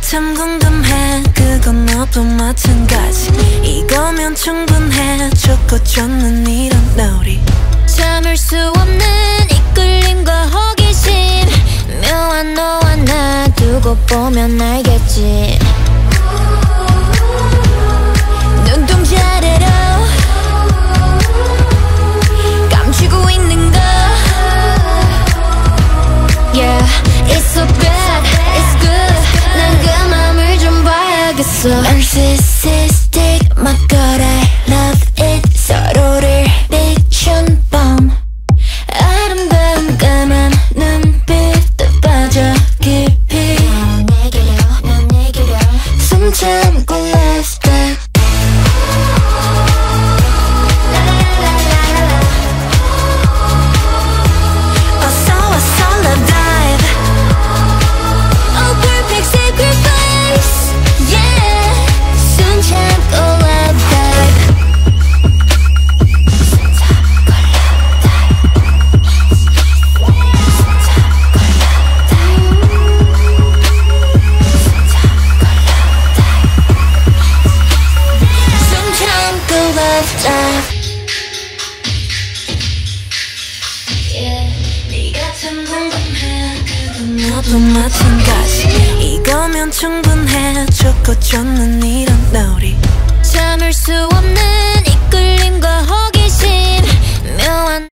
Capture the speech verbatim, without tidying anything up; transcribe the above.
참 궁금해. 그건 너도 마찬가지. 이거면 충분해. 좋고 좋는 이런 놀이. 참을 수 없는 이끌림과 호기심. 묘한 너와 나 두고 보면 알겠지. 눈동자래로 감추고 있는 거. Yeah, it's so bad, it's good. 난 그 맘을 좀 봐야겠어. Narcissistic, my god, I love it. 서로를 비춘 밤. 아름다운 까만 눈빛에 빠져 깊이. 숨 참고 last back. 너도 마찬가지. 이거면 충분해. 좋고 좋는 이런 놀이. 참을 수 없는 이끌림과 호